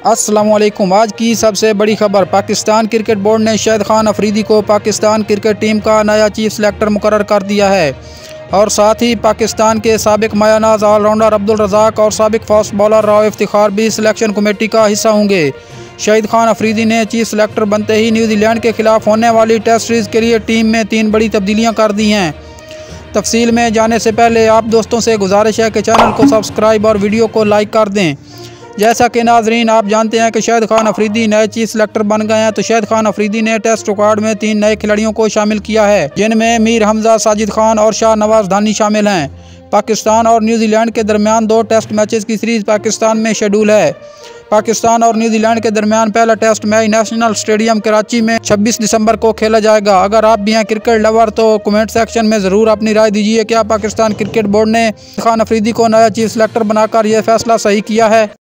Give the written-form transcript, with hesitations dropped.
अस्सलामुअलैकुम। आज की सबसे बड़ी खबर, पाकिस्तान क्रिकेट बोर्ड ने शाहिद खान अफरीदी को पाकिस्तान क्रिकेट टीम का नया चीफ सेलेक्टर मुकर्रर कर दिया है और साथ ही पाकिस्तान के साबिक मायानाज ऑलराउंडर अब्दुल रज़ाक और साबिक फास्ट बॉलर राव इफ्तिखार भी सिलेक्शन कमेटी का हिस्सा होंगे। शाहिद खान अफरीदी ने चीफ सेलेक्टर बनते ही न्यूजीलैंड के खिलाफ होने वाली टेस्ट सीरीज़ के लिए टीम में 3 बड़ी तब्दीलियाँ कर दी हैं। तफसील में जाने से पहले आप दोस्तों से गुजारिश है कि चैनल को सब्सक्राइब और वीडियो को लाइक कर दें। जैसा कि नाजरीन आप जानते हैं कि शाहिद खान अफरीदी नए चीफ सेलेक्टर बन गए हैं, तो शाहिद खान अफरीदी ने टेस्ट रिकॉर्ड में 3 नए खिलाड़ियों को शामिल किया है, जिनमें मीर हमजा, साजिद खान और शाहनवाज धानी शामिल हैं। पाकिस्तान और न्यूजीलैंड के दरमियान 2 टेस्ट मैचेस की सीरीज़ पाकिस्तान में शेड्यूल है। पाकिस्तान और न्यूजीलैंड के दरमियान पहला test match national stadium Karachi में 26 दिसंबर को खेला जाएगा। अगर आप भी हैं क्रिकेट लवर तो कमेंट सेक्शन में ज़रूर अपनी राय दीजिए। क्या पाकिस्तान क्रिकेट बोर्ड ने खान अफरीदी को नया चीफ सेलेक्टर बनाकर यह फैसला सही किया है?